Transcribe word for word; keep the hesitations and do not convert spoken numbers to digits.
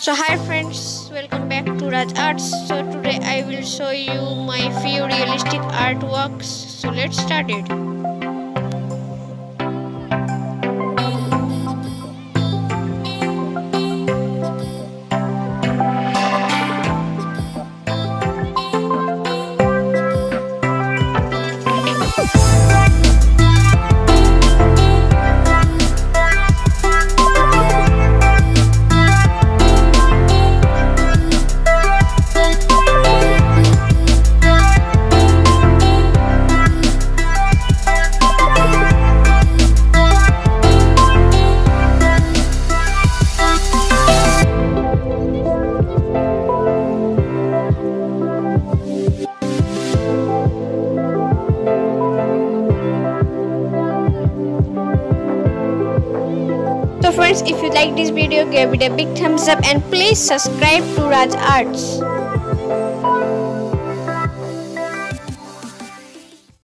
So hi friends, welcome back to Raj Arts. So today I will show you my few realistic artworks. So let's start it. So friends, if you like this video, give it a big thumbs up and please subscribe to Raj Arts.